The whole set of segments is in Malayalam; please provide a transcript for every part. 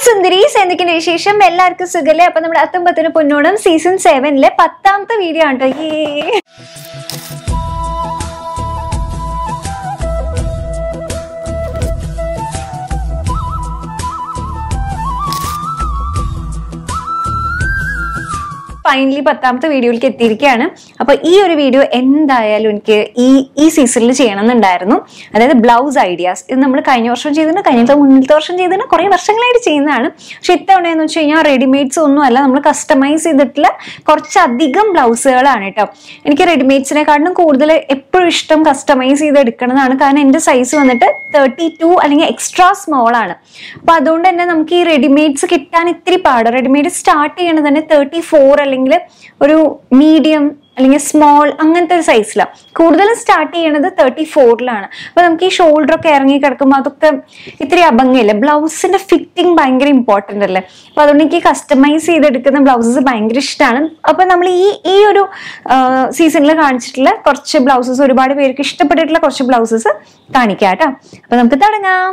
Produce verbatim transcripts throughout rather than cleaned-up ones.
സുന്ദരീസ് എന്തൊക്കെയാണ് വിശേഷം? എല്ലാവർക്കും സുഖല്ലേ? അപ്പൊ നമ്മുടെ അത്തമ്പത്തിന് പൊന്നോണം സീസൺ സെവനിലെ പത്താമത്തെ വീഡിയോ ആണ് കേട്ടോ. ഈ ഫൈനലി പത്താമത്തെ വീഡിയോയിലേക്ക് എത്തിയിരിക്കുകയാണ്. അപ്പൊ ഈ ഒരു വീഡിയോ എന്തായാലും എനിക്ക് ഈ ഈ സീസണിൽ ചെയ്യണം എന്നുണ്ടായിരുന്നു. അതായത് ബ്ലൗസ് ഐഡിയാസ്. ഇത് നമ്മൾ കഴിഞ്ഞ വർഷം ചെയ്തിട്ടുണ്ട്, കഴിഞ്ഞ മുന്നിലത്തെ വർഷം ചെയ്തിട്ടുണ്ട്, കുറെ വർഷങ്ങളായിട്ട് ചെയ്യുന്നതാണ്. പക്ഷെ ഇത്തവണ എന്ന് വെച്ച് കഴിഞ്ഞാൽ റെഡിമെയ്ഡ്സ് ഒന്നും അല്ല, നമ്മൾ കസ്റ്റമൈസ് ചെയ്തിട്ടുള്ള കുറച്ചധികം ബ്ലൗസുകളാണ് കേട്ടോ. എനിക്ക് റെഡിമെയ്ഡ്സിനെക്കാട്ടിലും കൂടുതൽ എപ്പോഴും ഇഷ്ടം കസ്റ്റമൈസ് ചെയ്ത് എടുക്കണതാണ്. കാരണം എൻ്റെ സൈസ് വന്നിട്ട് തേർട്ടി ടു അല്ലെങ്കിൽ എക്സ്ട്രാ സ്മോൾ ആണ്. അപ്പൊ അതുകൊണ്ട് തന്നെ നമുക്ക് ഈ റെഡിമെയ്ഡ്സ് കിട്ടാൻ ഇത്തിരി പാട്. റെഡിമെയ്ഡ് സ്റ്റാർട്ട് ചെയ്യണത് തന്നെ തേർട്ടി ഫോർ അല്ലെങ്കിൽ ഒരു മീഡിയം അല്ലെങ്കിൽ സ്മോൾ അങ്ങനത്തെ ഒരു സൈസിലാണ്. കൂടുതലും സ്റ്റാർട്ട് ചെയ്യണത് തേർട്ടി ഫോറിലാണ്. അപ്പൊ നമുക്ക് ഈ ഷോൾഡർ ഒക്കെ ഇറങ്ങി കിടക്കുമ്പോൾ അതൊക്കെ ഇത്തിരി അഭംഗിയല്ലേ. ബ്ലൗസിന്റെ ഫിറ്റിംഗ് ഭയങ്കര ഇമ്പോർട്ടന്റ് അല്ലേ. അപ്പൊ അതുകൊണ്ട് എനിക്ക് കസ്റ്റമൈസ് ചെയ്തെടുക്കുന്ന ബ്ലൗസസ് ഭയങ്കര ഇഷ്ടമാണ്. അപ്പൊ നമ്മൾ ഈ ഈ ഒരു സീസണിൽ കാണിച്ചിട്ടുള്ള കുറച്ച് ബ്ലൗസസ്, ഒരുപാട് പേർക്ക് ഇഷ്ടപ്പെട്ടിട്ടുള്ള കുറച്ച് ബ്ലൗസസ് കാണിക്കാം കേട്ടോ. അപ്പൊ നമുക്ക് തുടങ്ങാം.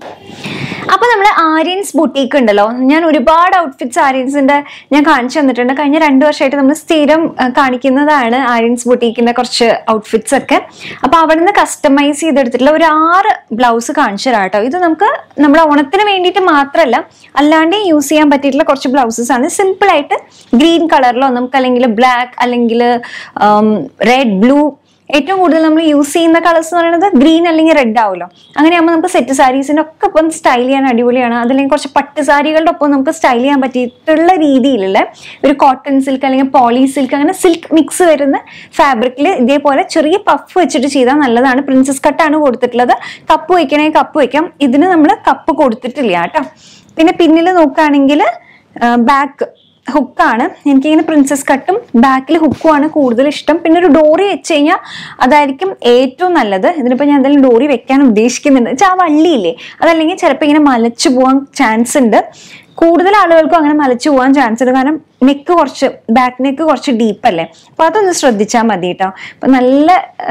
അപ്പൊ നമ്മൾ ആര്യൻസ് ബുട്ടീക്ക് ഉണ്ടല്ലോ, ഞാൻ ഒരുപാട് ഔട്ട്ഫിറ്റ്സ് ആര്യൻസിന്റെ ഞാൻ കാണിച്ചു തന്നിട്ടുണ്ട്. കഴിഞ്ഞ രണ്ടു വർഷമായിട്ട് നമ്മൾ സ്ഥിരം കാണിക്കുന്നതാണ് ആര്യൻസ് ബുട്ടീക്കിന്റെ കുറച്ച് ഔട്ട്ഫിറ്റ്സ് ഒക്കെ. അപ്പൊ അവിടെ നിന്ന് കസ്റ്റമൈസ് ചെയ്തെടുത്തിട്ടുള്ള ഒരു ആറ് ബ്ലൗസ് കാണിച്ചു തരാം കേട്ടോ. ഇത് നമുക്ക് നമ്മുടെ ഓണത്തിന് വേണ്ടിയിട്ട് മാത്രമല്ല, അല്ലാണ്ട് യൂസ് ചെയ്യാൻ പറ്റിയിട്ടുള്ള കുറച്ച് ബ്ലൗസസ് ആണ്. സിമ്പിൾ ആയിട്ട് ഗ്രീൻ കളറിലോ നമുക്ക് അല്ലെങ്കിൽ ബ്ലാക്ക് അല്ലെങ്കിൽ റെഡ്, ബ്ലൂ, ഏറ്റവും കൂടുതൽ നമ്മൾ യൂസ് ചെയ്യുന്ന കളേഴ്സ് എന്ന് പറയുന്നത് ഗ്രീൻ അല്ലെങ്കിൽ റെഡ് ആവുമല്ലോ. അങ്ങനെയാകുമ്പോൾ നമുക്ക് സെറ്റ് സാരീസിന്റെ ഒക്കെ ഒപ്പം സ്റ്റൈൽ ചെയ്യാൻ അടിപൊളിയാണ്. അതല്ലെങ്കിൽ കുറച്ച് പട്ട് സാരികളുടെ ഒപ്പം നമുക്ക് സ്റ്റൈൽ ചെയ്യാൻ പറ്റിയിട്ടുള്ള രീതിയിലുള്ള ഒരു കോട്ടൺ സിൽക്ക് അല്ലെങ്കിൽ പോളി സിൽക്ക്, അങ്ങനെ സിൽക്ക് മിക്സ് വരുന്ന ഫാബ്രിക്കിൽ ഇതേപോലെ ചെറിയ പഫ് വെച്ചിട്ട് ചെയ്താൽ നല്ലതാണ്. പ്രിൻസസ് കട്ടാണ് കൊടുത്തിട്ടുള്ളത്. കപ്പ് വയ്ക്കണമെങ്കിൽ കപ്പ് വയ്ക്കാം. ഇതിന് നമ്മൾ കപ്പ് കൊടുത്തിട്ടില്ല കേട്ടോ. പിന്നെ പിന്നിൽ നോക്കുകയാണെങ്കിൽ ബാക്ക് ഹുക്കാണ്. എനിക്കിങ്ങനെ പ്രിൻസസ് കട്ടും ബാക്കിൽ ഹുക്കുമാണ് കൂടുതൽ ഇഷ്ടം. പിന്നെ ഒരു ഡോറി വെച്ച് കഴിഞ്ഞാൽ അതായിരിക്കും ഏറ്റവും നല്ലത്. ഇതിനിപ്പോൾ ഞാൻ എന്തായാലും ഡോറി വെക്കാൻ ഉദ്ദേശിക്കുന്നുണ്ട്. വെച്ചാൽ ആ വള്ളിയില്ലേ, അതല്ലെങ്കിൽ ചിലപ്പോൾ ഇങ്ങനെ മലച്ചു പോകാൻ ചാൻസ് ഉണ്ട്. കൂടുതൽ ആളുകൾക്കും അങ്ങനെ മലച്ചു പോകാൻ ചാൻസ് ഉണ്ട്. കാരണം നെക്ക് കുറച്ച് ബാക്ക് നെക്ക് കുറച്ച് ഡീപ്പല്ലേ. അപ്പൊ അതൊന്ന് ശ്രദ്ധിച്ചാൽ മതി കേട്ടോ. അപ്പൊ നല്ല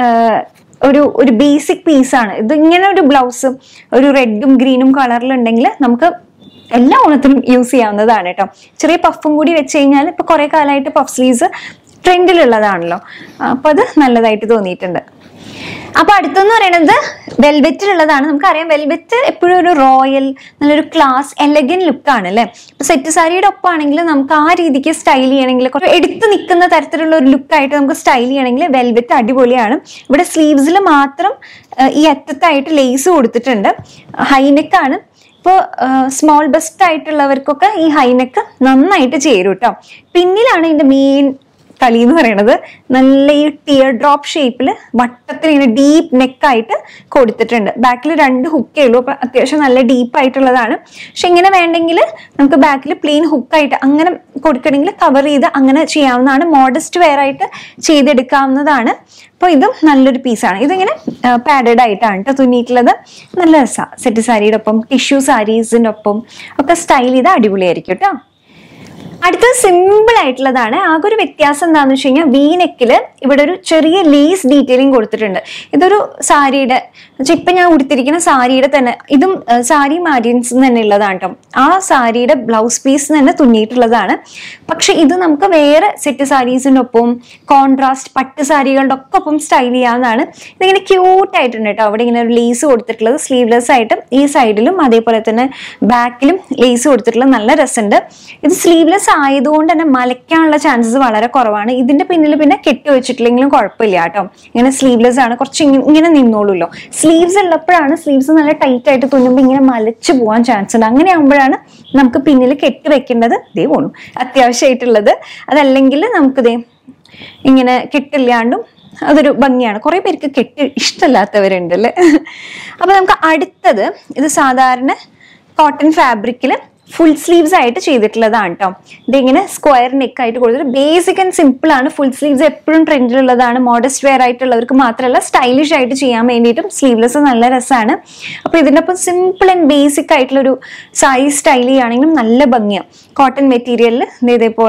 ഒരു ഒരു ബേസിക് പീസാണ് ഇത്. ഇങ്ങനെ ഒരു ബ്ലൗസ് ഒരു റെഡും ഗ്രീനും കളറിലുണ്ടെങ്കിൽ നമുക്ക് എല്ലാ ഓണത്തിനും യൂസ് ചെയ്യാവുന്നതാണ് കേട്ടോ. ചെറിയ പഫും കൂടി വെച്ച് കഴിഞ്ഞാൽ ഇപ്പൊ കുറെ കാലമായിട്ട് പഫ് സ്ലീവ്സ് ട്രെൻഡിലുള്ളതാണല്ലോ. അപ്പൊ അത് നല്ലതായിട്ട് തോന്നിയിട്ടുണ്ട്. അപ്പൊ അടുത്തെന്ന് പറയുന്നത് വെൽവെറ്റിലുള്ളതാണ്. നമുക്കറിയാം വെൽവെറ്റ് എപ്പോഴും ഒരു റോയൽ, നല്ലൊരു ക്ലാസ്, എലഗൻ ലുക്കാണ് അല്ലെ. ഇപ്പൊ സെറ്റ് സാരിയുടെ ഒപ്പാണെങ്കിൽ നമുക്ക് ആ രീതിക്ക് സ്റ്റൈൽ ചെയ്യണമെങ്കിൽ, കുറച്ച് എടുത്ത് നിൽക്കുന്ന തരത്തിലുള്ള ഒരു ലുക്കായിട്ട് നമുക്ക് സ്റ്റൈൽ ചെയ്യണമെങ്കിൽ വെൽവെറ്റ് അടിപൊളിയാണ്. ഇവിടെ സ്ലീവ്സിൽ മാത്രം ഈ അറ്റത്തായിട്ട് ലേസ് കൊടുത്തിട്ടുണ്ട്. ഹൈനെക്കാണ്. ഇപ്പോൾ സ്മോൾ ബസ്റ്റ് ആയിട്ടുള്ളവർക്കൊക്കെ ഈ ഹൈനെക്ക് നന്നായിട്ട് ചേരും കേട്ടോ. പിന്നിലാണ് ഇതിന്റെ മെയിൻ കളി എന്ന് പറയുന്നത്. നല്ല ഈ ടിയർ ഡ്രോപ്പ് ഷേപ്പിൽ വട്ടത്തിൽ ഇങ്ങനെ ഡീപ്പ് നെക്കായിട്ട് കൊടുത്തിട്ടുണ്ട്. ബാക്കിൽ രണ്ട് ഹുക്കേ ഉള്ളൂ. അപ്പൊ അത്യാവശ്യം നല്ല ഡീപ്പ് ആയിട്ടുള്ളതാണ്. പക്ഷെ ഇങ്ങനെ വേണ്ടെങ്കിൽ നമുക്ക് ബാക്കിൽ പ്ലെയിൻ ഹുക്കായിട്ട് അങ്ങനെ കൊടുക്കണമെങ്കിൽ കവർ ചെയ്ത് അങ്ങനെ ചെയ്യാവുന്നതാണ്. മോഡസ്റ്റ് വെയർ ആയിട്ട് ചെയ്തെടുക്കാവുന്നതാണ്. അപ്പൊ ഇതും നല്ലൊരു പീസാണ്. ഇതിങ്ങനെ പാഡഡ് ആയിട്ടാണ് കേട്ടോ തുന്നിയിട്ടുള്ളത്. നല്ല രസമാണ്. സെറ്റ് സാരിയുടെ ഒപ്പം ടിഷ്യൂ സാരീസിന്റെ ഒപ്പം ഒക്കെ സ്റ്റൈൽ ചെയ്ത് അടിപൊളിയായിരിക്കും കേട്ടോ. അടുത്തത് സിമ്പിൾ ആയിട്ടുള്ളതാണ്. ആകെ ഒരു വ്യത്യാസം എന്താണെന്ന് വെച്ച് കഴിഞ്ഞാൽ വീനെക്കില് ഇവിടെ ഒരു ചെറിയ ലേസ് ഡീറ്റെയിലിംഗ് കൊടുത്തിട്ടുണ്ട്. ഇതൊരു സാരിയുടെ ഇപ്പൊ ഞാൻ ഉടുത്തിരിക്കുന്ന സാരിയുടെ തന്നെ, ഇതും സാരി ആര്യൻസ് തന്നെ ഉള്ളതാണ് കേട്ടോ. ആ സാരിയുടെ ബ്ലൗസ് പീസ് തന്നെ തുന്നിയിട്ടുള്ളതാണ്. പക്ഷെ ഇത് നമുക്ക് വേറെ സെറ്റ് സാരീസിന്റെ ഒപ്പം കോൺട്രാസ്റ്റ് പട്ട് സാരികളുടെ ഒക്കെ ഒപ്പം സ്റ്റൈൽ ചെയ്യാവുന്നതാണ്. ഇതിങ്ങനെ ക്യൂട്ട് ആയിട്ടുണ്ട് കേട്ടോ. അവിടെ ഇങ്ങനെ ഒരു ലേസ് കൊടുത്തിട്ടുള്ളത് സ്ലീവ്ലെസ് ആയിട്ട് ഈ സൈഡിലും അതേപോലെ തന്നെ ബാക്കിലും ലേസ് കൊടുത്തിട്ടുള്ളത് നല്ല രസമുണ്ട്. ഇത് സ്ലീവ്ലെസ് ആയതുകൊണ്ട് തന്നെ മലയ്ക്കാനുള്ള ചാൻസസ് വളരെ കുറവാണ്. ഇതിന്റെ പിന്നിൽ പിന്നെ കെട്ടി വെച്ചിട്ടില്ലെങ്കിലും കുഴപ്പമില്ല കേട്ടോ. ഇങ്ങനെ സ്ലീവ്ലെസ് ആണ്, കുറച്ച് ഇങ്ങനെ നിന്നോളൂല്ലോ. സ്ലീവ്സ് ഉള്ളപ്പോഴാണ് സ്ലീവ്സ് നല്ല ടൈറ്റ് ആയിട്ട് തുന്നുമ്പോൾ ഇങ്ങനെ മലച്ചു പോകാൻ ചാൻസ് ഉണ്ട്. അങ്ങനെ ആകുമ്പോഴാണ് നമുക്ക് പിന്നിൽ കെട്ടി വെക്കേണ്ടത്. ഇതേ പോണു അത്യാവശ്യമായിട്ടുള്ളത്. അതല്ലെങ്കിൽ നമുക്കിതേ ഇങ്ങനെ കെട്ടില്ലാണ്ടും അതൊരു ഭംഗിയാണ്. കുറെ പേർക്ക് കെട്ട് ഇഷ്ടമല്ലാത്തവരുണ്ട് അല്ലേ. അപ്പൊ നമുക്ക് അടുത്തത്, ഇത് സാധാരണ കോട്ടൺ ഫാബ്രിക്കില് ഫുൾ സ്ലീവ്സ് ആയിട്ട് ചെയ്തിട്ടുള്ളതാണ് കേട്ടോ. ഇതിങ്ങനെ സ്ക്വയർ നെക്ക് ആയിട്ട് കൊടുത്തിട്ട് ബേസിക് ആൻഡ് സിമ്പിൾ ആണ്. ഫുൾ സ്ലീവ്സ് എപ്പോഴും ട്രെൻഡിലുള്ളതാണ്. മോഡസ്റ്റ് വെയർ ആയിട്ടുള്ളവർക്ക് മാത്രമല്ല സ്റ്റൈലിഷ് ആയിട്ട് ചെയ്യാൻ വേണ്ടിയിട്ടും സ്ലീവ്ലെസ് നല്ല രസമാണ്. അപ്പൊ ഇതിൻ്റെ ഒപ്പം സിമ്പിൾ ആൻഡ് ബേസിക് ആയിട്ടുള്ളൊരു സാരി സ്റ്റൈൽ ചെയ്യുകയാണെങ്കിലും നല്ല ഭംഗിയാണ്. കോട്ടൺ മെറ്റീരിയലിൽ ഇതേപോലെ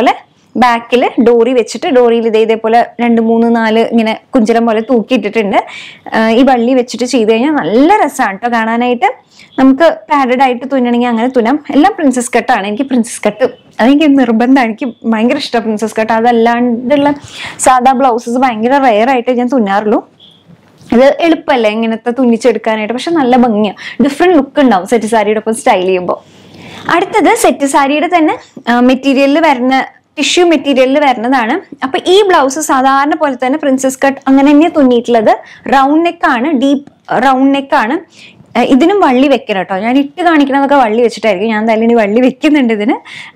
ബാക്കിൽ ഡോറി വെച്ചിട്ട് ഡോറിയിൽ ഇതേ ഇതേപോലെ രണ്ട് മൂന്ന് നാല് ഇങ്ങനെ കുഞ്ചലം പോലെ തൂക്കിയിട്ടിട്ടുണ്ട്. ഈ വള്ളി വെച്ചിട്ട് ചെയ്ത് കഴിഞ്ഞാൽ നല്ല രസമാണ് കേട്ടോ കാണാനായിട്ട്. നമുക്ക് പാഡഡ് ആയിട്ട് തുന്നണമെങ്കിൽ അങ്ങനെ തുന്നാം. എല്ലാം പ്രിൻസസ് കട്ടാണ്. എനിക്ക് പ്രിൻസസ് കട്ട് അതെനിക്ക് നിർബന്ധമാണ്. എനിക്ക് ഭയങ്കര ഇഷ്ടമാണ് പ്രിൻസസ് കട്ട്. അതല്ലാണ്ടുള്ള സാധാ ബ്ലൗസസ് ഭയങ്കര റെയർ ആയിട്ട് ഞാൻ തുന്നാറുള്ളൂ. ഇത് എളുപ്പമല്ല ഇങ്ങനത്തെ തുന്നിച്ചെടുക്കാനായിട്ട്, പക്ഷെ നല്ല ഭംഗിയാണ്. ഡിഫറെന്റ് ലുക്ക് ഉണ്ടാവും സെറ്റ് സാരിയുടെ ഒപ്പം സ്റ്റൈൽ ചെയ്യുമ്പോൾ. അടുത്തത് സെറ്റ് സാരിയുടെ തന്നെ മെറ്റീരിയലിൽ വരുന്ന ടിഷ്യൂ മെറ്റീരിയലിൽ വരുന്നതാണ്. അപ്പൊ ഈ ബ്ലൗസ് സാധാരണ പോലെ തന്നെ പ്രിൻസസ് കട്ട് അങ്ങനെ തന്നെയാണ് തുന്നിയിട്ടുള്ളത്. റൗണ്ട് നെക്കാണ്, ഡീപ്പ് റൗണ്ട് നെക്കാണ്. ഇതിനും വള്ളി വെക്കണം കേട്ടോ. ഞാൻ ഇട്ട് കാണിക്കണതൊക്കെ വള്ളി വെച്ചിട്ടായിരിക്കും. ഞാൻ എന്തായാലും ഇനി വള്ളി വെക്കുന്നുണ്ട് ഇതിന്.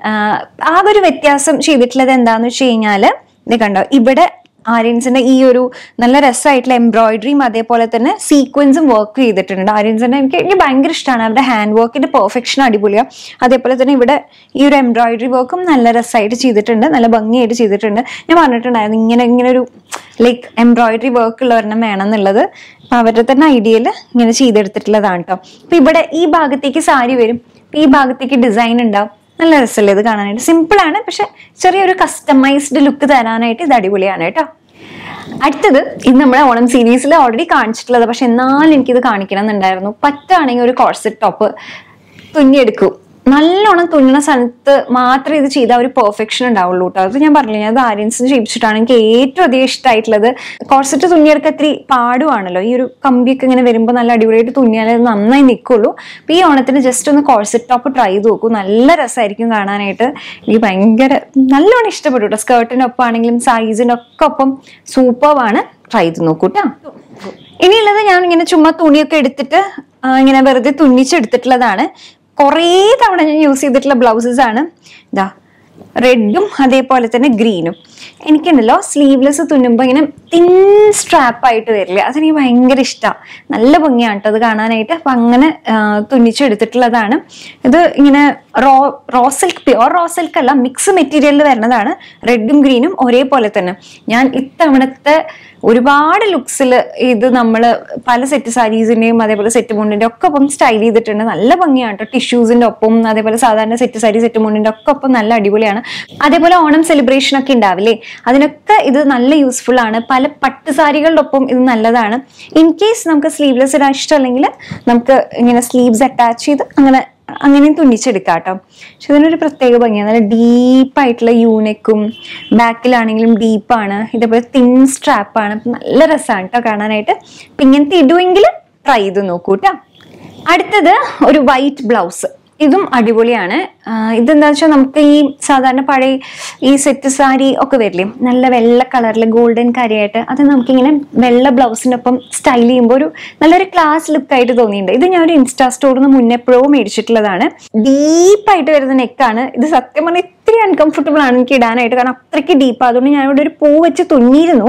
ആ ഒരു വ്യത്യാസം ചെയ്തിട്ടുള്ളത് എന്താന്ന് വെച്ച് കഴിഞ്ഞാല് ഇത് കണ്ടോ, ഇവിടെ ആര്യൻസിന്റെ ഈ ഒരു നല്ല രസമായിട്ടുള്ള എംബ്രോയിഡറിയും അതേപോലെ തന്നെ സീക്വൻസും വർക്ക് ചെയ്തിട്ടുണ്ട്. ആര്യൻസിന്റെ എനിക്ക് എനിക്ക് ഭയങ്കര ഇഷ്ടമാണ്. അവരുടെ ഹാൻഡ് വർക്കിന്റെ പെർഫെക്ഷൻ അടിപൊളിയാണ്. അതേപോലെ തന്നെ ഇവിടെ ഈ ഒരു എംബ്രോയിഡറി വർക്കും നല്ല രസമായിട്ട് ചെയ്തിട്ടുണ്ട്, നല്ല ഭംഗിയായിട്ട് ചെയ്തിട്ടുണ്ട്. ഞാൻ പറഞ്ഞിട്ടുണ്ടായിരുന്നു ഇങ്ങനെ ഇങ്ങനെ ഒരു ലൈക്ക് എംബ്രോയിഡറി വർക്ക് ഉള്ളവരെണ്ണം വേണം എന്നുള്ളത്. അപ്പൊ അവരുടെ തന്നെ ഐഡിയയിൽ ഇങ്ങനെ ചെയ്തെടുത്തിട്ടുള്ളതാണ് കേട്ടോ. അപ്പൊ ഇവിടെ ഈ ഭാഗത്തേക്ക് സാരി വരും, ഈ ഭാഗത്തേക്ക് ഡിസൈൻ ഉണ്ടാവും. നല്ല രസമല്ലേ ഇത് കാണാനായിട്ട്. സിമ്പിൾ ആണ്, പക്ഷെ ചെറിയൊരു കസ്റ്റമൈസ്ഡ് ലുക്ക് തരാനായിട്ട് ഇത് അടിപൊളിയാണ് കേട്ടോ. അടുത്തത് ഇത് നമ്മുടെ ഓണം സീരീസിൽ ഓൾറെഡി കാണിച്ചിട്ടുള്ളത്, പക്ഷെ എന്നാലും എനിക്കിത് കാണിക്കണം എന്നുണ്ടായിരുന്നു. പറ്റുകയാണെങ്കിൽ ഒരു കോഴ്സെറ്റ് ടോപ്പ് തുന്നിയെടുക്കൂ. നല്ലോണം തുന്നുന്ന സ്ഥലത്ത് മാത്രമേ ഇത് ചെയ്താൽ ഒരു പെർഫെക്ഷൻ ഉണ്ടാവുള്ളൂ കേട്ടോ. അത് ഞാൻ പറഞ്ഞില്ല, ഞാൻ അത് ആര്യൻസിന് ചെയ്യിച്ചിട്ടാണ് എനിക്ക് ഏറ്റവും അധികം ഇഷ്ടമായിട്ടുള്ളത്. കോഴ്സെറ്റ് തുന്നിയെടുക്കാൻ ഇത്തിരി പാടുവാണല്ലോ. ഈ ഒരു കമ്പിയൊക്കെ ഇങ്ങനെ വരുമ്പോൾ നല്ല അടിപൊളിയായിട്ട് തുന്നിയാലേ അത് നന്നായി നിൽക്കുള്ളൂ. അപ്പൊ ഈ ഓണത്തിന് ജസ്റ്റ് ഒന്ന് കോഴ്സെറ്റ് ടോപ്പ് ട്രൈ ചെയ്ത് നോക്കൂ. നല്ല രസമായിരിക്കും കാണാനായിട്ട്. എനിക്ക് ഭയങ്കര നല്ലോണം ഇഷ്ടപ്പെട്ടു കേട്ടോ. സ്കേർട്ടിനൊപ്പം ആണെങ്കിലും സൈസിന്റെ ഒക്കെ ഒപ്പം സൂപ്പർവാണ്. ട്രൈ ചെയ്ത് നോക്കൂ കേട്ടോ. ഇനിയുള്ളത് ഞാൻ ഇങ്ങനെ ചുമ്മാ തുണിയൊക്കെ എടുത്തിട്ട് ഇങ്ങനെ വെറുതെ തുന്നിച്ചെടുത്തിട്ടുള്ളതാണ്. കുറേ തവണ ഞാൻ യൂസ് ചെയ്തിട്ടുള്ള ബ്ലൗസസ് ആണ്. ഇതാ റെഡും അതേപോലെ തന്നെ ഗ്രീനും. എനിക്കുണ്ടല്ലോ സ്ലീവ്ലെസ് തുന്നുമ്പോൾ ഇങ്ങനെ തിൻ സ്ട്രാപ്പ് ആയിട്ട് വരില്ല, അതെനിക്ക് ഭയങ്കര ഇഷ്ടമാണ്. നല്ല ഭംഗിയാണ് കേട്ടോ അത് കാണാനായിട്ട്. അപ്പം അങ്ങനെ തുന്നിച്ചെടുത്തിട്ടുള്ളതാണ്. ഇത് ഇങ്ങനെ raw raw silk, pure raw silk അല്ല, മിക്സ് മെറ്റീരിയലിൽ വരുന്നതാണ്. റെഡും ഗ്രീനും ഒരേപോലെ തന്നെ. ഞാൻ ഇത്തവണത്തെ ഒരുപാട് ലുക്സിൽ ഇത് നമ്മൾ പല സെറ്റ് സാരീസിന്റെയും അതേപോലെ സെറ്റ് മുണ്ടിന്റെ ഒക്കെ ഒപ്പം സ്റ്റൈൽ ചെയ്തിട്ടുണ്ട്. നല്ല ഭംഗിയാണ് കേട്ടോ. ടിഷ്യൂസിന്റെ ഒപ്പം അതേപോലെ സാധാരണ സെറ്റ് സാരി സെറ്റ് മുണ്ടിന്റെ ഒക്കെ ഒപ്പം നല്ല അടിപൊളിയാണ്. അതേപോലെ ഓണം സെലിബ്രേഷൻ ഒക്കെ ഉണ്ടാവില്ലേ, അതിനൊക്കെ ഇത് നല്ല യൂസ്ഫുൾ ആണ്. പല പട്ട് സാരികളുടെ ഒപ്പം ഇത് നല്ലതാണ്. ഇൻ കേസ് നമുക്ക് സ്ലീവ്ലെസ് ഇടാൻ ഇഷ്ടമല്ലെങ്കിൽ നമുക്ക് ഇങ്ങനെ സ്ലീവ്സ് അറ്റാച്ച് ചെയ്ത് അങ്ങനെ അങ്ങനെയും തുന്നിച്ചെടുക്കാം കേട്ടോ. പക്ഷെ ഇതിനൊരു പ്രത്യേക ഭംഗിയാണ്. നല്ല ഡീപ്പായിട്ടുള്ള യൂനെക്കും ബാക്കിലാണെങ്കിലും ഡീപ്പാണ്. ഇതേപോലെ തിൻ സ്ട്രാപ്പാണ്. നല്ല രസമാണ് കേട്ടോ കാണാനായിട്ട്. അപ്പം ഇങ്ങനത്തെ ഇടുമെങ്കിൽ ട്രൈ ചെയ്ത് നോക്കൂ കേട്ടോ. അടുത്തത് ഒരു വൈറ്റ് ബ്ലൗസ്. ഇതും അടിപൊളിയാണ്. ഇതെന്താ വെച്ചാൽ നമുക്ക് ഈ സാധാരണ പഴയ ഈ സെറ്റ് സാരി ഒക്കെ വരില്ലേ, നല്ല വെള്ള കളറിൽ ഗോൾഡൻ കരയായിട്ട്, അത് നമുക്കിങ്ങനെ വെള്ള ബ്ലൗസിനൊപ്പം സ്റ്റൈൽ ചെയ്യുമ്പോൾ ഒരു നല്ലൊരു ക്ലാസ് ലുക്കായിട്ട് തോന്നിയിട്ടുണ്ട്. ഇത് ഞാൻ ഒരു ഇൻസ്റ്റാ സ്റ്റോറിൽ നിന്ന് മുന്നേ എപ്പോഴോ മേടിച്ചിട്ടുള്ളതാണ്. ഡീപ്പായിട്ട് വരുന്ന നെക്കാണ്. ഇത് സത്യം പറഞ്ഞാൽ ഇത്തിരി അൺകംഫർട്ടബിൾ ആണ് എനിക്ക് ഇടാനായിട്ട്, കാരണം അത്രയ്ക്ക് ഡീപ്പ്. അതുകൊണ്ട് ഞാൻ ഇവിടെ ഒരു പൂ വെച്ച് തുന്നിയിരുന്നു.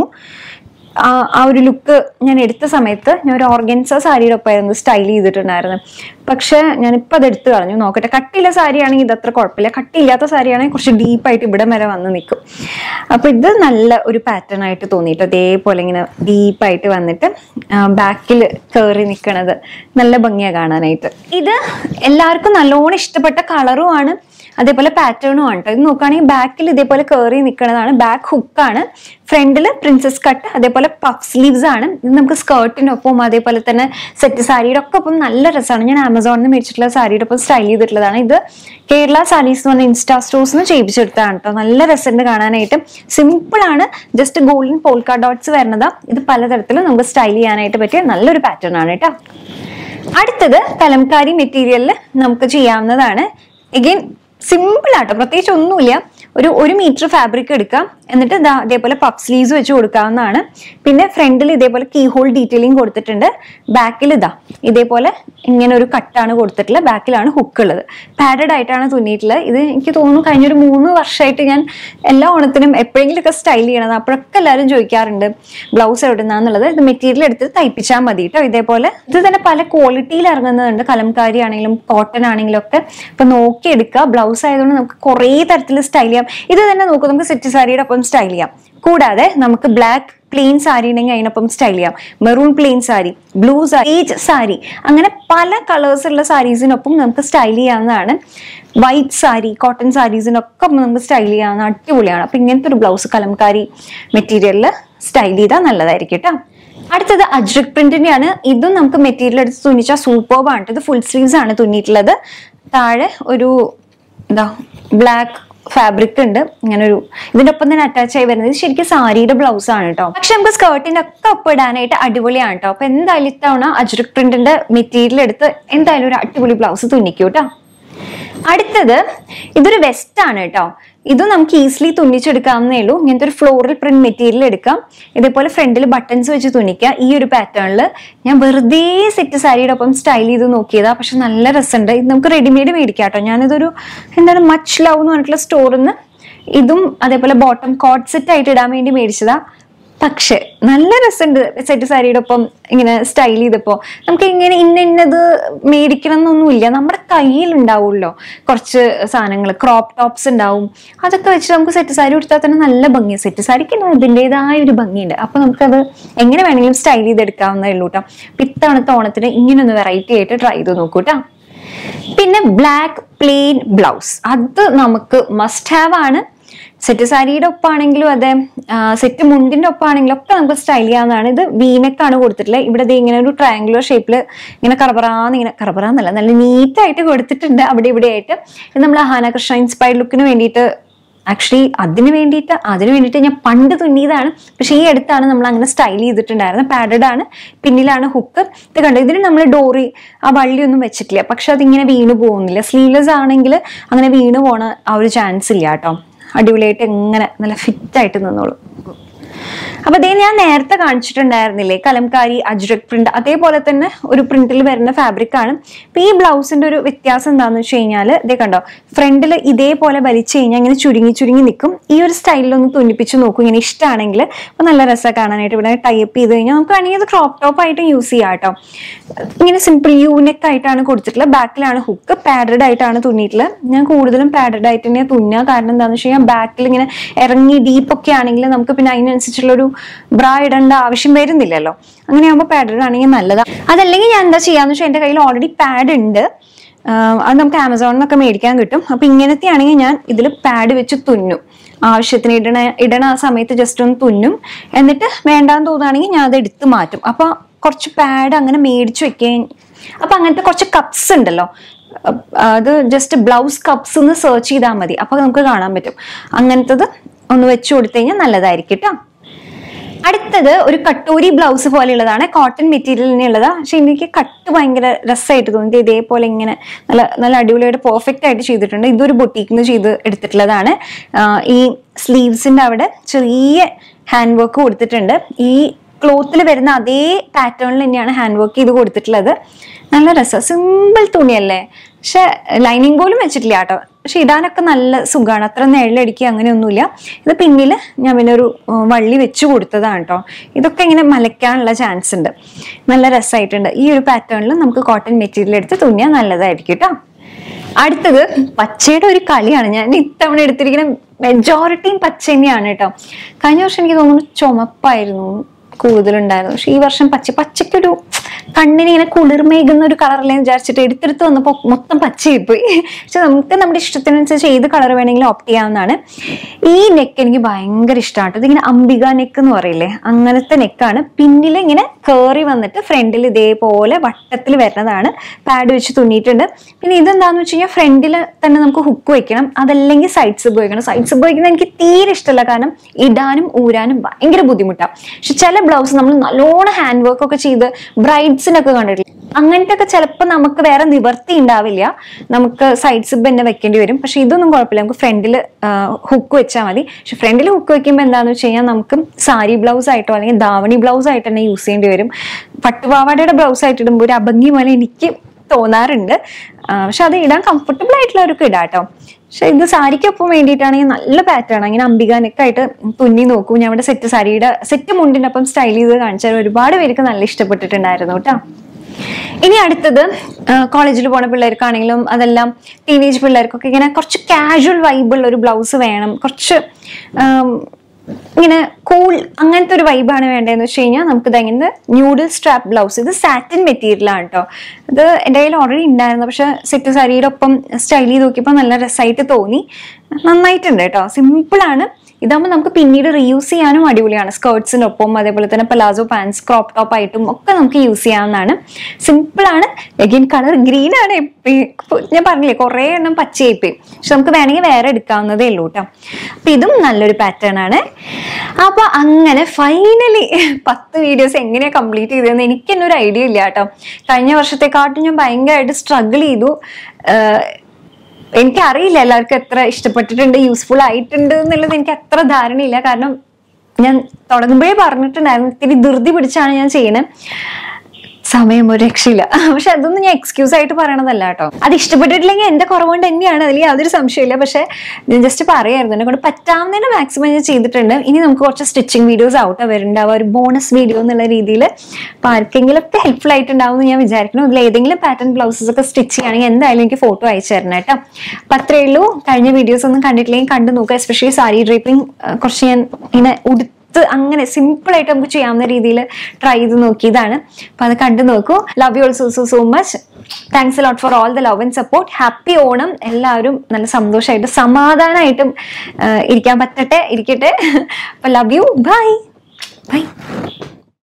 ആ ഒരു ലുക്ക് ഞാൻ എടുത്ത സമയത്ത് ഞാൻ ഒരു ഓർഗൻസ സാരിയുടെ ഒപ്പമായിരുന്നു സ്റ്റൈൽ ചെയ്തിട്ടുണ്ടായിരുന്നു. പക്ഷെ ഞാനിപ്പോൾ അത് എടുത്ത് കളഞ്ഞു. നോക്കട്ടെ, കട്ടിയുള്ള സാരിയാണെങ്കിൽ ഇതത്ര കുഴപ്പമില്ല. കട്ടിയില്ലാത്ത സാരിയാണെങ്കിൽ കുറച്ച് ഡീപ്പായിട്ട് ഇവിടെ വരെ വന്ന് നിൽക്കും. അപ്പൊ ഇത് നല്ല ഒരു പാറ്റേൺ ആയിട്ട് തോന്നിയിട്ട് അതേപോലെ ഇങ്ങനെ ഡീപ്പായിട്ട് വന്നിട്ട് ബാക്കിൽ കയറി നിൽക്കണത് നല്ല ഭംഗിയാണ് കാണാനായിട്ട്. ഇത് എല്ലാവർക്കും നല്ലോണം ഇഷ്ടപ്പെട്ട കളറുമാണ്, അതേപോലെ പാറ്റേണും ആണ് കേട്ടോ. ഇത് നോക്കുകയാണെങ്കിൽ ബാക്കിൽ ഇതേപോലെ കയറി നിൽക്കുന്നതാണ്. ബാക്ക് ഹുക്കാണ്. ഫ്രണ്ടില് പ്രിൻസസ് കട്ട്, അതേപോലെ പഫ് സ്ലീവ്സ് ആണ്. ഇത് നമുക്ക് സ്കേർട്ടിനൊപ്പം അതേപോലെ തന്നെ സെറ്റ് സാരിയുടെ ഒക്കെ ഒപ്പം നല്ല രസമാണ്. ഞാൻ ആമസോണിൽ നിന്ന് മേടിച്ചിട്ടുള്ള സാരിയുടെ ഒപ്പം സ്റ്റൈൽ ചെയ്തിട്ടുള്ളതാണ്. ഇത് കേരള സാരീസ് എന്ന് പറഞ്ഞ ഇൻസ്റ്റാ സ്റ്റോഴ്സിന് ചെയ്യിപ്പിച്ചെടുത്തതാണ് കേട്ടോ. നല്ല രസമുണ്ട് കാണാനായിട്ട്. സിമ്പിൾ ആണ്. ജസ്റ്റ് ഗോൾഡൻ പോൾക്ക ഡോട്ട്സ് വരുന്നതാ. ഇത് പലതരത്തിലും നമുക്ക് സ്റ്റൈൽ ചെയ്യാനായിട്ട് പറ്റിയ നല്ലൊരു പാറ്റേൺ ആണ് കേട്ടോ. അടുത്തത് കലംകാരി മെറ്റീരിയലിൽ നമുക്ക് ചെയ്യാവുന്നതാണ്. എഗെയിൻ സിമ്പിൾ ആട്ടോ, പ്രത്യേകിച്ച് ഒന്നുമില്ല. ഒരു ഒരു മീറ്റർ ഫാബ്രിക് എടുക്കാം, എന്നിട്ട് ഇതാ അതേപോലെ പഫ് സ്ലീവ്സ് വെച്ച് കൊടുക്കാവുന്നതാണ്. പിന്നെ ഫ്രണ്ടിൽ ഇതേപോലെ കീ ഹോൾ ഡീറ്റെയിലിംഗ് കൊടുത്തിട്ടുണ്ട്. ബാക്കിൽ ഇതാ ഇതേപോലെ ഇങ്ങനെ ഒരു കട്ടാണ് കൊടുത്തിട്ടുള്ളത്. ബാക്കിലാണ് ഹുക്ക് ഉള്ളത്. പാഡഡ് ആയിട്ടാണ് തുന്നിയിട്ടുള്ളത്. ഇത് എനിക്ക് തോന്നുന്നു കഴിഞ്ഞൊരു മൂന്ന് വർഷമായിട്ട് ഞാൻ എല്ലാ ഓണത്തിനും എപ്പോഴെങ്കിലുമൊക്കെ സ്റ്റൈൽ ചെയ്യണത്. അപ്പോഴൊക്കെ എല്ലാവരും ചോദിക്കാറുണ്ട് ബ്ലൗസ് എവിടുന്നാന്നുള്ളത്. ഇത് മെറ്റീരിയൽ എടുത്ത് തയ്പ്പിച്ചാൽ മതി കേട്ടോ. ഇതേപോലെ ഇത് തന്നെ പല ക്വാളിറ്റിയിൽ ഇറങ്ങുന്നതുണ്ട്. കലംകാരി ആണെങ്കിലും കോട്ടൺ ആണെങ്കിലും ഒക്കെ. അപ്പൊ നോക്കിയെടുക്കുക. ബ്ലൗസ് ആയതുകൊണ്ട് നമുക്ക് കുറേ തരത്തിൽ സ്റ്റൈൽ ചെയ്യാം. ഇത് തന്നെ നോക്കും, നമുക്ക് സെറ്റ് സാരിയുടെ ഒപ്പം സ്റ്റൈൽ ചെയ്യാം. കൂടാതെ നമുക്ക് ബ്ലാക്ക് പ്ലെയിൻ സാരി ഉണ്ടെങ്കിൽ അതിനൊപ്പം സ്റ്റൈൽ ചെയ്യാം. Maroon plain sari, blue sari, beige sari, അങ്ങനെ പല കളേഴ്സ് ഉള്ള സാരീസിനൊപ്പം നമുക്ക് സ്റ്റൈൽ ചെയ്യാവുന്നതാണ്. വൈറ്റ് സാരി, കോട്ടൺ സാരീസിനൊക്കെ നമുക്ക് സ്റ്റൈൽ ചെയ്യാവുന്ന അടിപൊളിയാണ്. അപ്പൊ ഇങ്ങനത്തെ ഒരു ബ്ലൗസ് കലംകാരി മെറ്റീരിയലിൽ സ്റ്റൈൽ ചെയ്താൽ നല്ലതായിരിക്കും കേട്ടോ. അടുത്തത് അജ്രക് പ്രിന്റിന്റെയാണ്. ഇതും നമുക്ക് മെറ്റീരിയൽ എടുത്ത് തുന്നിച്ചാൽ സൂപ്പർബാണ്. ഇത് ഫുൾ സ്ലീവ്സ് ആണ് തുന്നിയിട്ടുള്ളത്. താഴെ ഒരു എന്താ ബ്ലാക്ക് ഫാബ്രിക് ഉണ്ട്, ഇങ്ങനെ ഒരു ഇതിന്റെ ഒപ്പം തന്നെ അറ്റാച്ച് ആയി വരുന്നത് ശരിക്കും സാരിയുടെ ബ്ലൗസ് ആണ് കേട്ടോ. പക്ഷെ നമുക്ക് സ്കേർട്ടിന്റെ ഒക്കെ ഒപ്പം ഇടാനായിട്ട് അടിപൊളിയാണ് കേട്ടോ. അപ്പൊ എന്തായാലും ഇത്തവണ അജ്രക് പ്രിന്റിന്റെ മെറ്റീരിയൽ എടുത്ത് എന്തായാലും ഒരു അടിപൊളി ബ്ലൗസ് തുന്നിക്കൂ കേട്ടോ. അടുത്തത് ഇതൊരു വെസ്റ്റ് ആണ് കേട്ടോ. ഇതും നമുക്ക് ഈസിലി തുന്നിച്ചെടുക്കാവുന്നേ ഉള്ളൂ. ഇങ്ങനത്തെ ഒരു ഫ്ലോറൽ പ്രിന്റ് മെറ്റീരിയൽ എടുക്കാം. ഇതേപോലെ ഫ്രണ്ടിൽ ബട്ടൺസ് വെച്ച് തുന്നിക്കുക. ഈ ഒരു പാറ്റേണിൽ ഞാൻ വെറുതെ സെറ്റ് സാരിയുടെ ഒപ്പം സ്റ്റൈൽ ചെയ്ത് നോക്കിയതാ, പക്ഷെ നല്ല രസമുണ്ട്. ഇത് നമുക്ക് റെഡിമെയ്ഡ് മേടിക്കാം കേട്ടോ. ഞാനിതൊരു എന്താണ് മച്ച് ലവ് എന്ന് പറഞ്ഞിട്ടുള്ള സ്റ്റോറിൽ നിന്ന് ഇതും അതേപോലെ ബോട്ടം കോട്ട് സെറ്റ് ആയിട്ട് ഇടാൻ വേണ്ടി മേടിച്ചതാ. പക്ഷെ നല്ല രസമുണ്ട് സെറ്റ് സാരിയുടെ ഒപ്പം ഇങ്ങനെ സ്റ്റൈൽ ചെയ്തപ്പോ. നമുക്ക് ഇങ്ങനെ ഇന്ന ഇന്നത് മേടിക്കണം എന്നൊന്നുമില്ല, നമ്മുടെ കയ്യിൽ ഉണ്ടാവുമല്ലോ കുറച്ച് സാധനങ്ങൾ. ക്രോപ്പ് ടോപ്സ് ഉണ്ടാവും, അതൊക്കെ വെച്ച് നമുക്ക് സെറ്റ് സാരി എടുത്താൽ തന്നെ നല്ല ഭംഗിയാണ്. സെറ്റ് സാരിക്ക് അതിൻ്റെതായ ഒരു ഭംഗിയുണ്ട്. അപ്പൊ നമുക്കത് എങ്ങനെ വേണമെങ്കിലും സ്റ്റൈൽ ചെയ്തെടുക്കാവുന്നേ ഉള്ളൂ കേട്ടോ. ഇത്തവണത്തെ ഓണത്തിന് ഇങ്ങനെ ഒന്ന് വെറൈറ്റി ആയിട്ട് ട്രൈ ചെയ്ത് നോക്കൂ കേട്ടോ. പിന്നെ ബ്ലാക്ക് പ്ലെയിൻ ബ്ലൗസ്, അത് നമുക്ക് മസ്റ്റ് ഹാവ് ആണ്. സെറ്റ് സാരിയുടെ ഒപ്പാണെങ്കിലും അതെ, സെറ്റ് മുണ്ടിന്റെ ഒപ്പാണെങ്കിലും ഒക്കെ നമുക്ക് സ്റ്റൈൽ ചെയ്യാവുന്നതാണ്. ഇത് വീനെക്കാണ് കൊടുത്തിട്ടുള്ളത്. ഇവിടെ ഇങ്ങനെ ഒരു ട്രയാങ്കുലർ ഷേപ്പിൽ ഇങ്ങനെ കറബറാന്ന് ഇങ്ങനെ കറബറാന്നല്ല നല്ല നീറ്റായിട്ട് കൊടുത്തിട്ടുണ്ട് അവിടെ ഇവിടെ ആയിട്ട്. ഇത് നമ്മൾ അഹാന കൃഷ്ണ ഇൻസ്പയർഡ് ലുക്കിന് വേണ്ടിയിട്ട് ആക്ച്വലി അതിന് വേണ്ടിയിട്ട് അതിന് വേണ്ടിയിട്ട് ഞാൻ പണ്ട് തുന്നിയതാണ്. പക്ഷെ ഈ അടുത്താണ് നമ്മൾ അങ്ങനെ സ്റ്റൈൽ ചെയ്തിട്ടുണ്ടായിരുന്നത്. പാഡഡ് ആണ്, പിന്നിലാണ് ഹുക്ക്. ഇത് കണ്ടോ, ഇതിന് നമ്മൾ ഡോറി ആ വള്ളിയൊന്നും വെച്ചിട്ടില്ല, പക്ഷെ അതിങ്ങനെ വീണ് പോകുന്നില്ല. സ്ലീവ്ലെസ് ആണെങ്കിൽ അങ്ങനെ വീണ് പോണ ആ ഒരു ചാൻസ് ഇല്ല കേട്ടോ. അടിപൊളിയായിട്ട് എങ്ങനെ നല്ല ഫിറ്റ് ആയിട്ട് നിന്നോളൂ. അപ്പൊ അതേ ഞാൻ നേരത്തെ കാണിച്ചിട്ടുണ്ടായിരുന്നില്ലേ കലംകാരി അജ്രക് പ്രിന്റ്, അതേപോലെ തന്നെ ഒരു പ്രിന്റിൽ വരുന്ന ഫാബ്രിക് ആണ്. അപ്പൊ ഈ ബ്ലൗസിന്റെ ഒരു വ്യത്യാസം എന്താണെന്ന് വെച്ച് കഴിഞ്ഞാൽ ഇതേ കണ്ടോ, ഫ്രണ്ടിൽ ഇതേപോലെ വലിച്ചു കഴിഞ്ഞാൽ ഇങ്ങനെ ചുരുങ്ങി ചുരുങ്ങി നിൽക്കും. ഈ ഒരു സ്റ്റൈലിലൊന്ന് തുന്നിപ്പിച്ച് നോക്കും ഇങ്ങനെ ഇഷ്ടമാണെങ്കിൽ. അപ്പൊ നല്ല രസമാണ് കാണാനായിട്ട്. ഇവിടെ ടൈപ്പ് ചെയ്ത് കഴിഞ്ഞാൽ നമുക്ക് വേണമെങ്കിൽ ഇത് ക്രോപ്പ് ടോപ്പ് ആയിട്ട് യൂസ് ചെയ്യാം കേട്ടോ. ഇങ്ങനെ സിമ്പിൾ യൂനെക്ക് ആയിട്ടാണ് കൊടുത്തിട്ടുള്ളത്. ബാക്കിലാണ് ഹുക്ക്, പാഡഡ് ആയിട്ടാണ് തുന്നിയിട്ടുള്ളത്. ഞാൻ കൂടുതലും പാഡഡ് ആയിട്ട് തന്നെയാണ് തുന്നുക. കാരണം എന്താണെന്ന് വെച്ച് കഴിഞ്ഞാൽ ബാക്കിൽ ഇങ്ങനെ ഇറങ്ങി ഡീപ്പ് ഒക്കെ ആണെങ്കിൽ നമുക്ക് പിന്നെ അതിനനുസരിച്ചുള്ളൊരു ബ്രാ ഇടേണ്ട ആവശ്യം വരുന്നില്ലല്ലോ. അങ്ങനെയാകുമ്പോൾ പാഡഡ് ആണെങ്കിൽ നല്ലതാണ്. അതല്ലെങ്കിൽ ഞാൻ എന്താ ചെയ്യാന്ന് വെച്ചാൽ എൻ്റെ കയ്യിൽ ഓൾറെഡി പാഡ് ഉണ്ട്, അത് നമുക്ക് ആമസോണിൽ നിന്നൊക്കെ മേടിക്കാൻ കിട്ടും. അപ്പൊ ഇങ്ങനത്തെ ആണെങ്കിൽ ഞാൻ ഇതിൽ പാഡ് വെച്ച് തുന്നും. ആവശ്യത്തിന് ഇടണ ഇടണ ആ സമയത്ത് ജസ്റ്റ് ഒന്ന് തുന്നും. എന്നിട്ട് വേണ്ടാന്ന് തോന്നുകയാണെങ്കിൽ ഞാൻ അത് എടുത്ത് മാറ്റും. അപ്പൊ കുറച്ച് പാഡ് അങ്ങനെ മേടിച്ചു വെക്കാൻ. അപ്പൊ അങ്ങനത്തെ കുറച്ച് കപ്സ് ഉണ്ടല്ലോ, അത് ജസ്റ്റ് ബ്ലൗസ് കപ്സ് ഒന്ന് സെർച്ച് ചെയ്താൽ മതി. അപ്പൊ നമുക്ക് കാണാൻ പറ്റും. അങ്ങനത്തത് ഒന്ന് വെച്ചു കൊടുത്തു കഴിഞ്ഞാൽ നല്ലതായിരിക്കും കേട്ടോ. അടുത്തത് ഒരു കട്ടൂരി ബ്ലൗസ് പോലെയുള്ളതാണ്, കോട്ടൺ മെറ്റീരിയലിനുള്ളതാ. പക്ഷെ എനിക്ക് കട്ട് ഭയങ്കര രസമായിട്ട് തോന്നി. ഇതേപോലെ ഇങ്ങനെ നല്ല നല്ല അടിപൊളിയായിട്ട് പെർഫെക്റ്റ് ആയിട്ട് ചെയ്തിട്ടുണ്ട്. ഇതൊരു ബൊട്ടീക്കിൽ നിന്ന് ചെയ്ത് എടുത്തിട്ടുള്ളതാണ്. ഈ സ്ലീവ്സിന്റെ അവിടെ ചെറിയ ഹാൻഡ് വർക്ക് കൊടുത്തിട്ടുണ്ട്. ഈ ക്ലോത്തിൽ വരുന്ന അതേ പാറ്റേണിൽ തന്നെയാണ് ഹാൻഡ് വർക്ക് ചെയ്ത് കൊടുത്തിട്ടുള്ളത്. നല്ല രസം, സിമ്പിൾ തുണിയല്ലേ, പക്ഷെ ലൈനിങ് പോലും വെച്ചിട്ടില്ല കേട്ടോ. പക്ഷെ ഇടാനൊക്കെ നല്ല സുഖമാണ്, അത്ര നെഴലടിക്കുക അങ്ങനെയൊന്നുമില്ല. ഇത് പിന്നിൽ ഞാൻ പിന്നെ ഒരു വള്ളി വെച്ച് കൊടുത്തതാണ് കേട്ടോ. ഇതൊക്കെ ഇങ്ങനെ മലയ്ക്കാനുള്ള ചാൻസ് ഉണ്ട്. നല്ല രസമായിട്ടുണ്ട്. ഈ ഒരു പാറ്റേണിൽ നമുക്ക് കോട്ടൺ മെറ്റീരിയൽ എടുത്ത് തുന്നിയാൽ നല്ലതായിരിക്കും കേട്ടോ. അടുത്തത് പച്ചയുടെ ഒരു കളിയാണ്. ഞാൻ ഇത്തവണ എടുത്തിരിക്കുന്ന മെജോറിറ്റിയും പച്ച തന്നെയാണ് കേട്ടോ. കഴിഞ്ഞ വർഷം എനിക്ക് തോന്നുന്നു ചുമപ്പായിരുന്നു കൂടുതലുണ്ടായിരുന്നു. പക്ഷെ ഈ വർഷം പച്ച പച്ചക്കൊരു കണ്ണിന് ഇങ്ങനെ കുളിർമേകുന്ന ഒരു കളറല്ലേ വിചാരിച്ചിട്ട് എടുത്തെടുത്ത് വന്നപ്പോൾ മൊത്തം പച്ചയായി പോയി. പക്ഷെ നമുക്ക് നമ്മുടെ ഇഷ്ടത്തിനനുസരിച്ച് ഏത് കളർ വേണമെങ്കിലും ഓപ്റ്റ് ചെയ്യാവുന്നതാണ്. ഈ നെക്ക് എനിക്ക് ഭയങ്കര ഇഷ്ടമാണ്. ഇതിങ്ങനെ അംബിക നെക്ക് എന്ന് പറയില്ലേ, അങ്ങനത്തെ നെക്കാണ്. പിന്നിൽ ഇങ്ങനെ കയറി വന്നിട്ട് ഫ്രണ്ടിൽ ഇതേപോലെ വട്ടത്തിൽ വരുന്നതാണ്. പാഡ് വെച്ച് തുന്നിയിട്ടുണ്ട്. പിന്നെ ഇതെന്താന്ന് വെച്ച് കഴിഞ്ഞാൽ ഫ്രണ്ടിൽ തന്നെ നമുക്ക് ഹുക്ക് വെക്കണം, അതല്ലെങ്കിൽ സൈഡ് സിബ് വെക്കണം. സൈഡ് സിബ് വയ്ക്കുന്നത് എനിക്ക് തീരെ ഇഷ്ടമല്ല, കാരണം ഇടാനും ഊരാനും ഭയങ്കര ബുദ്ധിമുട്ടാണ്. പക്ഷെ ചില ബ്ലൗസ് നമ്മൾ നല്ലോണം ഹാൻഡ് വർക്ക് ഒക്കെ ചെയ്ത് ബ്രൈഡ്സിനൊക്കെ കണ്ടിട്ടില്ല, അങ്ങനത്തെ ഒക്കെ ചിലപ്പോൾ നമുക്ക് വേറെ നിവർത്തി ഉണ്ടാവില്ല, നമുക്ക് സൈഡ് സിബ് തന്നെ വെക്കേണ്ടി വരും. പക്ഷെ ഇതൊന്നും കുഴപ്പമില്ല, നമുക്ക് ഫ്രണ്ടിൽ ഹുക്ക് വെച്ചാൽ മതി. പക്ഷെ ഫ്രണ്ടിൽ ഹുക്ക് വെക്കുമ്പോൾ എന്താണെന്ന് വെച്ച് കഴിഞ്ഞാൽ നമുക്ക് സാരി ബ്ലൗസ് ആയിട്ടോ അല്ലെങ്കിൽ ദാവണി ബ്ലൗസ് ആയിട്ട് തന്നെ യൂസ് ചെയ്യേണ്ടി വരും. പട്ടുപാവാടയുടെ ബ്ലൗസ് ആയിട്ട് ഇടുമ്പോൾ ഒരു അഭംഗി പോലെ എനിക്ക് തോന്നാറുണ്ട്. പക്ഷെ അത് ഇടാൻ കംഫർട്ടബിൾ ആയിട്ടുള്ളവർക്ക് ഇടാം കേട്ടോ. പക്ഷെ ഇത് സാരിക്കൊപ്പം വേണ്ടിയിട്ടാണെങ്കിൽ നല്ല പാറ്റേൺ ആണ്. ഇങ്ങനെ അംബികാനൊക്കെ ആയിട്ട് തുന്നി നോക്കൂ. ഞാൻ ഇവിടെ സെറ്റ് സാരിയുടെ സെറ്റ് മുണ്ടിനൊപ്പം സ്റ്റൈൽ ചെയ്ത് കാണിച്ചാൽ ഒരുപാട് പേർക്ക് നല്ല ഇഷ്ടപ്പെട്ടിട്ടുണ്ടായിരുന്നു കേട്ടോ. ഇനി അടുത്തത് കോളേജിൽ പോണ പിള്ളേർക്കാണെങ്കിലും അതെല്ലാം ടീനേജ് പിള്ളേർക്കൊക്കെ ഇങ്ങനെ കുറച്ച് കാഷ്വൽ വൈബുള്ള ഒരു ബ്ലൗസ് വേണം, കുറച്ച് ഇങ്ങനെ കൂൾ അങ്ങനത്തെ ഒരു വൈബാണ് വേണ്ടതെന്ന് വെച്ച് കഴിഞ്ഞാൽ നമുക്ക് ഇതെങ്ങനെ ന്യൂഡിൽ സ്ട്രാപ്പ് ബ്ലൗസ്. ഇത് സാറ്റിൻ മെറ്റീരിയലാണ് കേട്ടോ. ഇത് എൻ്റെ കയ്യിൽ ഓൾറെഡി ഉണ്ടായിരുന്നു, പക്ഷെ സെറ്റ് സാരിയുടെ ഒപ്പം സ്റ്റൈൽ ചെയ്ത് നോക്കിയപ്പോൾ നല്ല രസമായിട്ട് തോന്നി. നന്നായിട്ടുണ്ട് കേട്ടോ, സിമ്പിളാണ്. ഇതാകുമ്പോൾ നമുക്ക് പിന്നീട് റീയൂസ് ചെയ്യാനും അടിപൊളിയാണ്. സ്കേർട്സിനൊപ്പം അതേപോലെ തന്നെ പലാസോ പാൻസ്, ക്രോപ്പ് ടോപ്പ് ആയിട്ടും ഒക്കെ നമുക്ക് യൂസ് ചെയ്യാവുന്നതാണ്. സിമ്പിളാണ്. അഗൈൻ കളർ ഗ്രീൻ ആണ്. ഞാൻ പറഞ്ഞില്ലേ കുറേ എണ്ണം പച്ചയായിപ്പോയി, പക്ഷെ നമുക്ക് വേണമെങ്കിൽ വേറെ എടുക്കാവുന്നതേ ഉള്ളൂ കേട്ടോ. അപ്പൊ ഇതും നല്ലൊരു പാറ്റേൺ ആണ്. അപ്പൊ അങ്ങനെ ഫൈനലി പത്ത് വീഡിയോസ് എങ്ങനെയാ കംപ്ലീറ്റ് ചെയ്തതെന്ന് എനിക്ക് തന്നെ ഒരു ഐഡിയ ഇല്ല കേട്ടോ. കഴിഞ്ഞ വർഷത്തെക്കാട്ടും ഞാൻ ഭയങ്കരമായിട്ട് സ്ട്രഗിൾ ചെയ്തു. എനിക്കറിയില്ല എല്ലാവർക്കും എത്ര ഇഷ്ടപ്പെട്ടിട്ടുണ്ട്, യൂസ്ഫുൾ ആയിട്ടുണ്ട് എന്നുള്ളത് എനിക്ക് അത്ര ധാരണയില്ല. കാരണം ഞാൻ തുടങ്ങുമ്പോഴേ പറഞ്ഞിട്ടുണ്ടായിരുന്നു ഇത്തിരി ധൃതി പിടിച്ചാണ് ഞാൻ ചെയ്യണത്. സമയം ഒരു രക്ഷയില്ല. പക്ഷെ അതൊന്നും ഞാൻ എക്സ്ക്യൂസ് ആയിട്ട് പറയണതല്ല കേട്ടോ. അത് ഇഷ്ടപ്പെട്ടിട്ടില്ലെങ്കിൽ എന്റെ കുറവുകൊണ്ട് തന്നെയാണ്, അതിൽ യാതൊരു സംശയമില്ല. പക്ഷെ ഞാൻ ജസ്റ്റ് പറയായിരുന്നു, എന്നെ കൊണ്ട് പറ്റാവുന്നതിന് മാക്സിമം ഞാൻ ചെയ്തിട്ടുണ്ട്. ഇനി നമുക്ക് കുറച്ച് സ്റ്റിച്ചിങ് വീഡിയോസ് ഔട്ട് വരുന്നുണ്ടാവുക, ഒരു ബോണസ് വീഡിയോ എന്നുള്ള രീതിയിൽ. അപ്പൊ ആർക്കെങ്കിലും ഒക്കെ ഹെൽപ്ഫുൾ ആയിട്ടുണ്ടാവും എന്ന് ഞാൻ വിചാരിക്കുന്നു. അതിൽ ഏതെങ്കിലും പാറ്റേൺ ബ്ലൗസസ് ഒക്കെ സ്റ്റിച്ച് ചെയ്യുകയാണെങ്കിൽ എന്തായാലും എനിക്ക് ഫോട്ടോ അയച്ചു തരണം കേട്ടോ. അപ്പൊ അത്രയേ ഉള്ളൂ. കഴിഞ്ഞ വീഡിയോസ് ഒന്നും കണ്ടിട്ടില്ലെങ്കിൽ കണ്ടു നോക്കുക. എസ്പെഷ്യലി സാരി ഡ്രേപ്പിംഗ് കുറച്ച് ഞാൻ ഇങ്ങനെ ഉടുത്ത് അങ്ങനെ സിമ്പിൾ ആയിട്ട് നമുക്ക് ചെയ്യാവുന്ന രീതിയിൽ ട്രൈ ചെയ്ത് നോക്കിയതാണ്. അപ്പൊ അത് കണ്ടു നോക്കൂ. Love you also so so much. Thanks a lot for all the love and support. Happy Onam. എല്ലാവരും നല്ല സന്തോഷമായിട്ട് സമാധാനമായിട്ടും ഇരിക്കാൻ പറ്റട്ടെ, ഇരിക്കട്ടെ. അപ്പൊ ലവ് യു. Bye bye.